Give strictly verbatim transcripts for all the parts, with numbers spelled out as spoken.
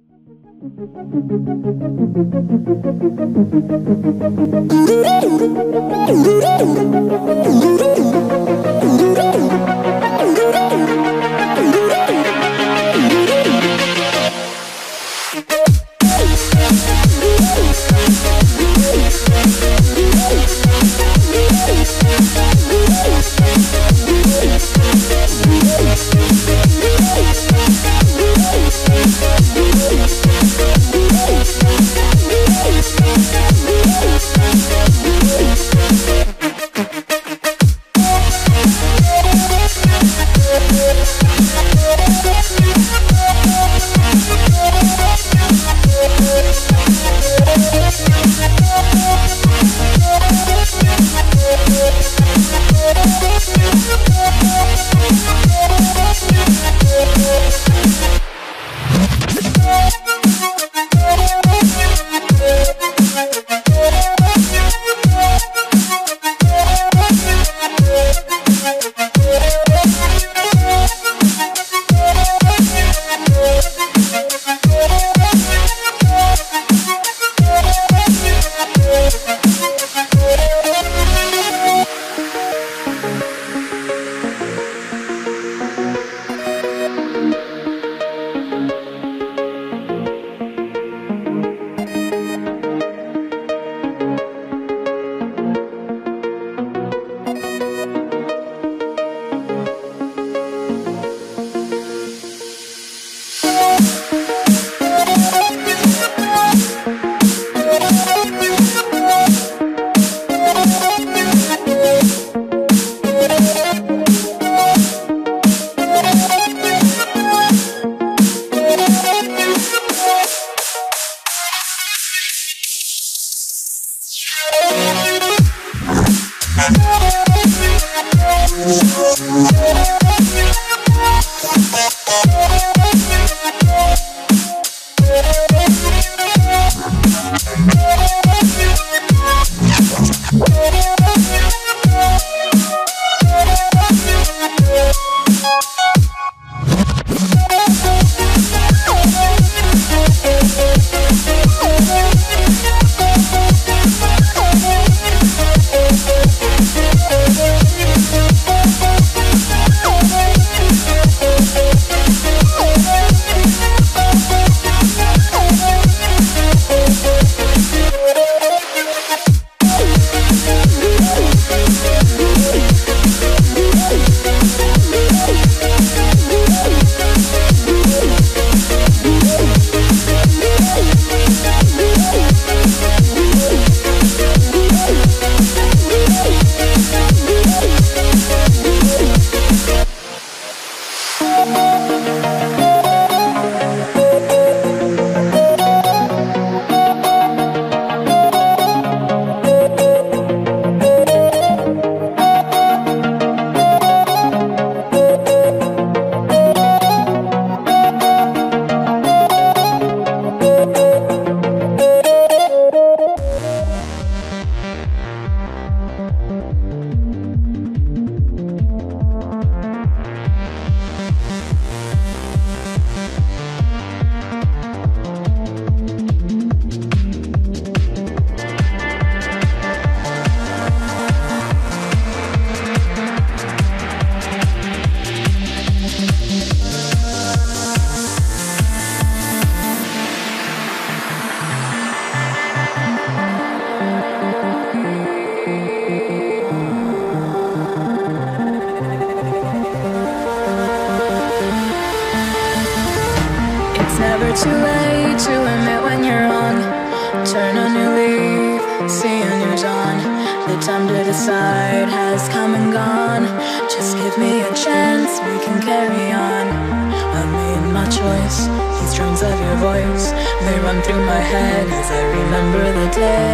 too late to admit when you're wrong. Turn a new leaf, see a new dawn. The time to decide has come and gone. Just give me a chance, we can carry on. I made my choice, these drums of your voice, they run through my head as I remember the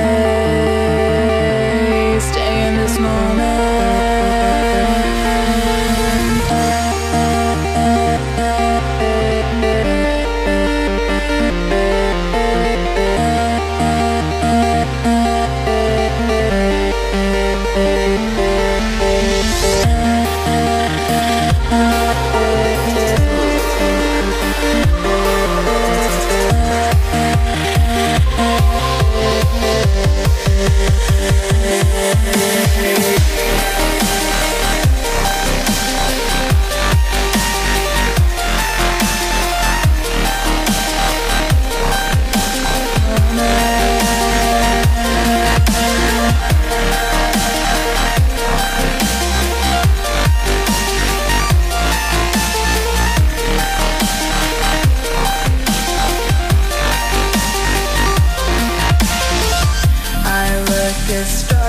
day. Stay in this moment.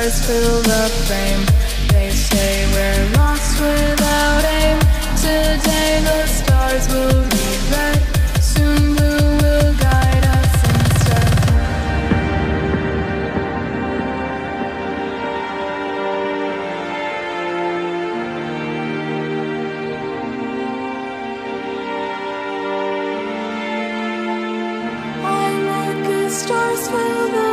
stars fill the frame. They say we're lost without aim. Today the stars will be red. Soon blue will guide us instead. I make the stars fill the